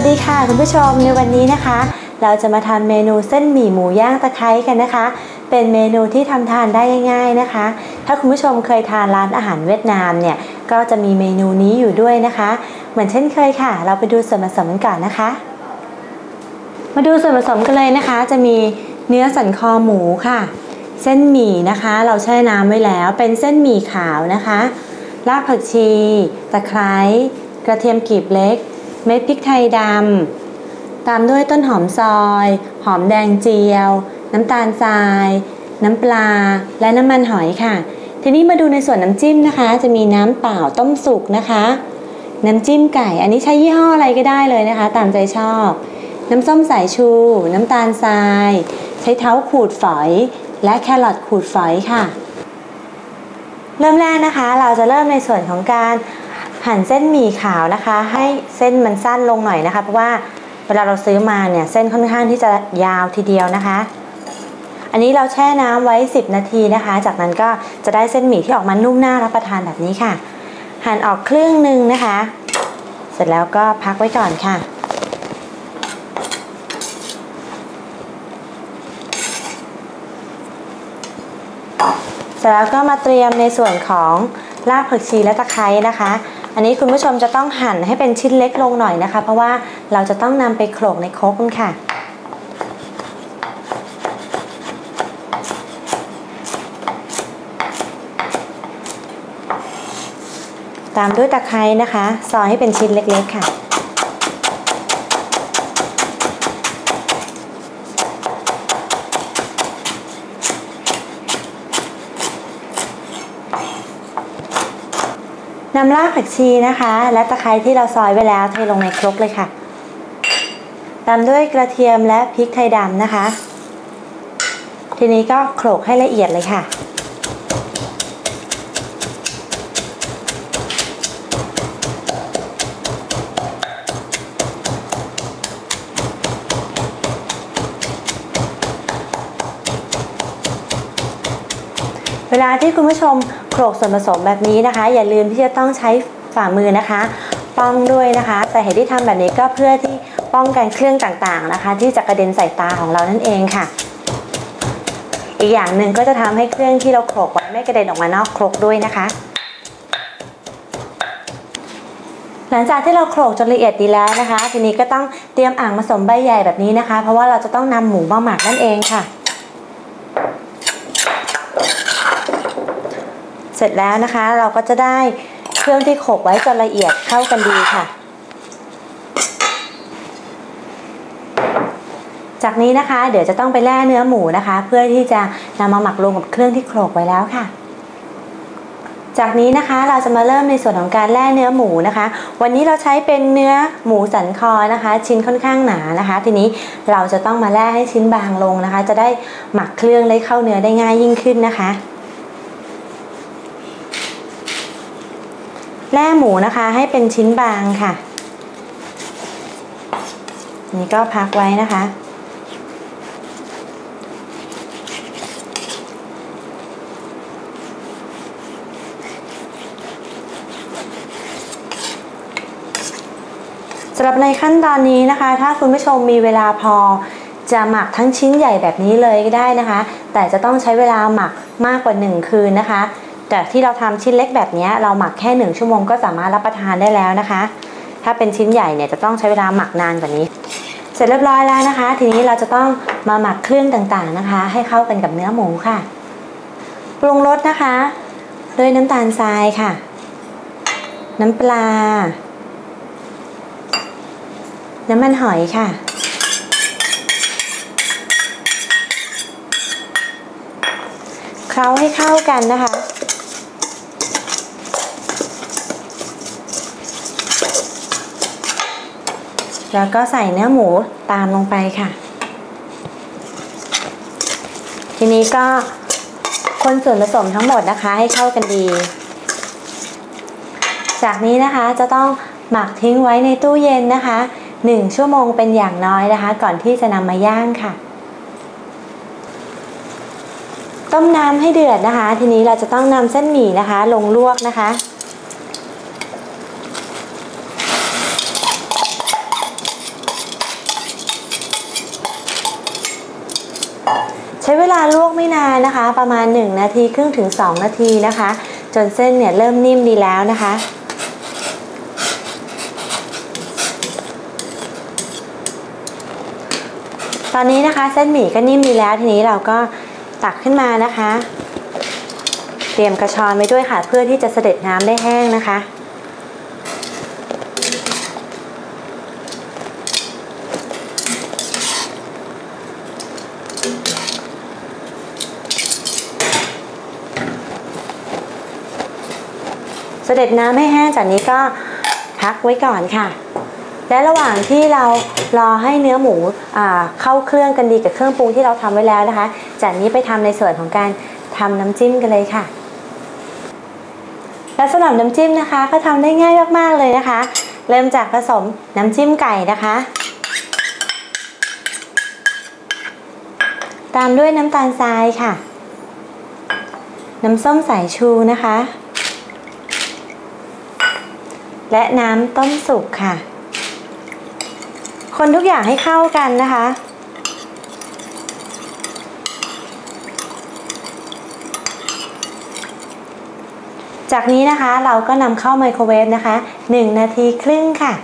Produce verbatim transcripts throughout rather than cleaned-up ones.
วัสดีค่ะคุณผู้ชมในวันนี้นะคะเราจะมาทำเมนูเส้นหมี่หมูย่างตะไคร้กันนะคะเป็นเมนูที่ทำทานได้ง่ายๆนะคะถ้าคุณผู้ชมเคยทานร้านอาหารเวียดนามเนี่ยก็จะมีเมนูนี้อยู่ด้วยนะคะเหมือนเช่นเคยค่ะเราไปดูส่วนผสมกันก่อนนะคะมาดูส่วนผสมกันเลยนะคะจะมีเนื้อสันคอหมูค่ะเส้นหมี่นะคะเราแช่น้ำไว้แล้วเป็นเส้นหมี่ขาวนะคะรากผักชีตะไคร้กระเทียมกลีบเล็กเม็ดพริกไทยดำตามด้วยต้นหอมซอยหอมแดงเจียวน้ำตาลทรายน้ำปลาและน้ำมันหอยค่ะทีนี้มาดูในส่วนน้ำจิ้มนะคะจะมีน้ำเปล่าต้มสุกนะคะน้ำจิ้มไก่อันนี้ใช้ยี่ห้ออะไรก็ได้เลยนะคะตามใจชอบน้ำส้มสายชูน้ำตาลทรายใช้เท้าขูดฝอยและแครอทขูดฝอยค่ะเริ่มแรกนะคะเราจะเริ่มในส่วนของการหั่นเส้นหมี่ขาวนะคะให้เส้นมันสั้นลงหน่อยนะคะเพราะว่าเวลาเราซื้อมาเนี่ยเส้นค่อนข้างที่จะยาวทีเดียวนะคะอันนี้เราแช่น้ำไว้สิบนาทีนะคะจากนั้นก็จะได้เส้นหมี่ที่ออกมานุ่มน่ารับประทานแบบนี้ค่ะหั่นออกครึ่งหนึ่งนะคะเสร็จแล้วก็พักไว้ก่อนค่ะเสร็จแล้วก็มาเตรียมในส่วนของรากผักชีและตะไคร้นะคะอันนี้คุณผู้ชมจะต้องหั่นให้เป็นชิ้นเล็กลงหน่อยนะคะเพราะว่าเราจะต้องนำไปโขลกในครกกันค่ะตามด้วยตะไคร้นะคะซอยให้เป็นชิ้นเล็กๆค่ะนำรากผักชีนะคะและตะไคร้ที่เราซอยไว้แล้วเทลงในครกเลยค่ะตามด้วยกระเทียมและพริกไทยดำนะคะทีนี้ก็โขลกให้ละเอียดเลยค่ะเวลาที่คุณผู้ชมโขลกส่วนผสมแบบนี้นะคะอย่าลืมที่จะต้องใช้ฝ่ามือนะคะป้องด้วยนะคะแต่เหตุที่ทำแบบนี้ก็เพื่อที่ป้องกันเครื่องต่างๆนะคะที่จะกระเด็นใส่ตาของเรานั่นเองค่ะอีกอย่างหนึ่งก็จะทำให้เครื่องที่เราโขลกไว้ไม่กระเด็นออกมานอกครกด้วยนะคะหลังจากที่เราโขลกจนละเอียดดีแล้วนะคะทีนี้ก็ต้องเตรียมอ่างผสมใบใหญ่แบบนี้นะคะเพราะว่าเราจะต้องนำหมูมาหมักนั่นเองค่ะเสร็จแล้วนะคะเราก็จะได้เครื่องที่โขลกไว้จนละเอียดเข้ากันดีค่ะจากนี้นะคะเดี๋ยวจะต้องไปแล่เนื้อหมูนะคะเพื่อที่จะนำมาหมักรวมกับเครื่องที่โขลกไว้แล้วค่ะจากนี้นะคะเราจะมาเริ่มในส่วนของการแล่เนื้อหมูนะคะวันนี้เราใช้เป็นเนื้อหมูสันคอนะคะชิ้นค่อนข้างหนานะคะทีนี้เราจะต้องมาแล่ให้ชิ้นบางลงนะคะจะได้หมักเครื่องได้เข้าเนื้อได้ง่ายยิ่งขึ้นนะคะแล่หมูนะคะให้เป็นชิ้นบางค่ะนี่ก็พักไว้นะคะสำหรับในขั้นตอนนี้นะคะถ้าคุณผู้ชมมีเวลาพอจะหมักทั้งชิ้นใหญ่แบบนี้เลยก็ได้นะคะแต่จะต้องใช้เวลาหมักมากกว่าหนึ่งคืนนะคะแต่ที่เราทำชิ้นเล็กแบบนี้เราหมักแค่หนึ่งชั่วโมงก็สามารถรับประทานได้แล้วนะคะถ้าเป็นชิ้นใหญ่เนี่ยจะต้องใช้เวลาหมักนานกว่านี้เสร็จเรียบร้อยแล้วนะคะทีนี้เราจะต้องมาหมักเครื่องต่างๆนะคะให้เข้ากันกับเนื้อหมูค่ะปรุงรสนะคะด้วยน้ำตาลทรายค่ะน้ำปลาน้ำมันหอยค่ะเคล้าให้เข้ากันนะคะแล้วก็ใส่เนื้อหมูตามลงไปค่ะทีนี้ก็คนส่วนผสมทั้งหมดนะคะให้เข้ากันดีจากนี้นะคะจะต้องหมักทิ้งไว้ในตู้เย็นนะคะหนึ่งชั่วโมงเป็นอย่างน้อยนะคะก่อนที่จะนำมาย่างค่ะต้มน้ำให้เดือดนะคะทีนี้เราจะต้องนำเส้นหมี่นะคะลงลวกนะคะ จใช้เวลาลวกไม่นานนะคะประมาณหนึ่งนาทีครึ่งถึงสองนาทีนะคะจนเส้นเนี่ยเริ่มนิ่มดีแล้วนะคะตอนนี้นะคะเส้นหมี่ก็นิ่มดีแล้วทีนี้เราก็ตักขึ้นมานะคะเตรียมกระชอนไว้ด้วยค่ะเพื่อที่จะเสด็จน้ำได้แห้งนะคะเสด็จน้ำให้แห้งจากนี้ก็พักไว้ก่อนค่ะและระหว่างที่เรารอให้เนื้อหมูเข้าเครื่องกันดีกับเครื่องปรุงที่เราทำไว้แล้วนะคะจากนี้ไปทำในส่วนของการทำน้ำจิ้มกันเลยค่ะและสำหรับน้ำจิ้มนะคะก็ทำได้ง่ายมากๆเลยนะคะเริ่มจากผสมน้ำจิ้มไก่นะคะตามด้วยน้ำตาลทรายค่ะน้ำส้มสายชูนะคะและน้ำต้มสุกค่ะคนทุกอย่างให้เข้ากันนะคะจากนี้นะคะเราก็นำเข้าไมโครเวฟนะคะหนึ่งนาทีครึ่งค่ะ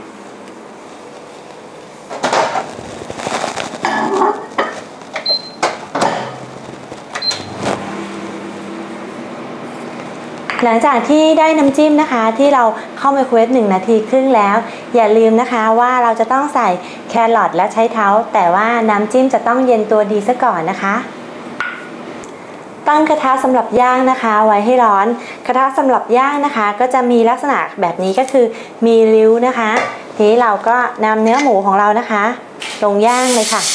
หลังจากที่ได้น้ำจิ้มนะคะที่เราเข้าไมโครเวฟหนึ่งนาทีครึ่งแล้วอย่าลืมนะคะว่าเราจะต้องใส่แครอทและใช้เท้าแต่ว่าน้ำจิ้มจะต้องเย็นตัวดีซะก่อนนะคะตั้งกระทะสำหรับย่างนะคะไว้ให้ร้อนกระทะสำหรับย่างนะคะก็จะมีลักษณะแบบนี้ก็คือมีริ้วนะคะทีนี้เราก็นำเนื้อหมูของเรานะคะลงย่างเลยค่ะ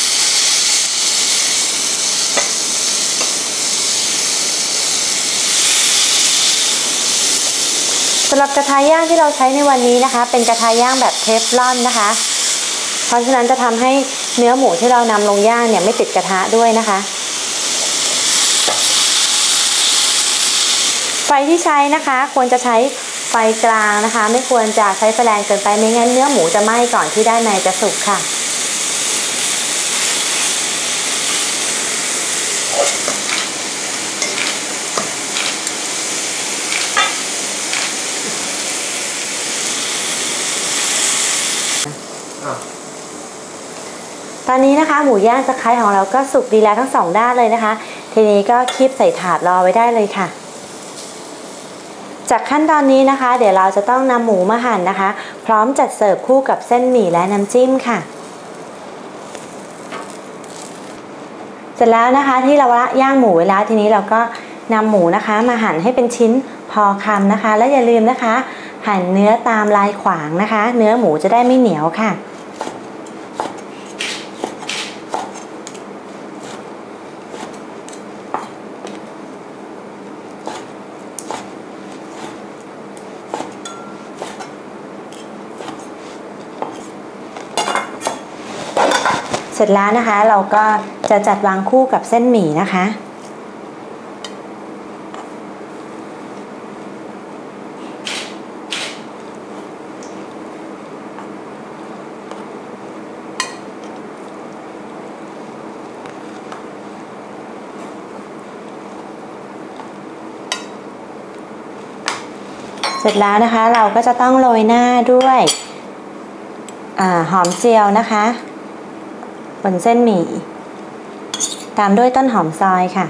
สำหรับกระทะย่างที่เราใช้ในวันนี้นะคะเป็นกระทะย่างแบบเทฟลอนนะคะเพราะฉะนั้นจะทำให้เนื้อหมูที่เรานำลงย่างเนี่ยไม่ติดกระทะด้วยนะคะไฟที่ใช้นะคะควรจะใช้ไฟกลางนะคะไม่ควรจะใช้ไฟแรงเกินไปไม่งั้นเนื้อหมูจะไหม้ก่อนที่ด้านในจะสุกค่ะตอนนี้นะคะหมูย่างตะไคร้ของเราก็สุกดีแล้วทั้งสองด้านเลยนะคะทีนี้ก็คีบใส่ถาดรอไว้ได้เลยค่ะจากขั้นตอนนี้นะคะเดี๋ยวเราจะต้องนำหมูมาหั่นนะคะพร้อมจัดเสิร์ฟคู่กับเส้นหมี่และน้ำจิ้มค่ะเสร็จแล้วนะคะที่เราย่างหมูไว้แล้วทีนี้เราก็นำหมูนะคะมาหั่นให้เป็นชิ้นพอคำนะคะและอย่าลืมนะคะหั่นเนื้อตามลายขวางนะคะเนื้อหมูจะได้ไม่เหนียวค่ะเสร็จแล้วนะคะเราก็จะจัดวางคู่กับเส้นหมี่นะคะเสร็จแล้วนะคะเราก็จะต้องโรยหน้าด้วยหอมเจียวนะคะบนเส้นหมี่ตามด้วยต้นหอมซอยค่ะ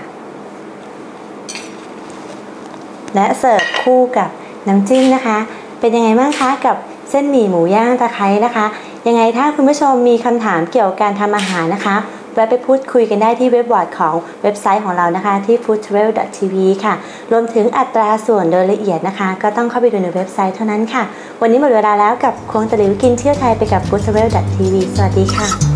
และเสิร์ฟคู่กับน้ำจิ้มนะคะเป็นยังไงบ้างคะกับเส้นหมี่หมูย่างตะไคร้นะคะยังไงถ้าคุณผู้ชมมีคำถามเกี่ยวกับการทำอาหารนะคะแวะไปพูดคุยกันได้ที่เว็บบอร์ดของเว็บไซต์ของเรานะคะที่ ฟู้ดทราเวล ดอท ที วี ค่ะรวมถึงอัตราส่วนโดยละเอียดนะคะก็ต้องเข้าไปดูในเว็บไซต์เท่านั้นค่ะวันนี้หมดเวลาแล้วกับควงตะหลิวกินเที่ยวไทยไปกับ ฟู้ดทราเวล ดอท ที วี สวัสดีค่ะ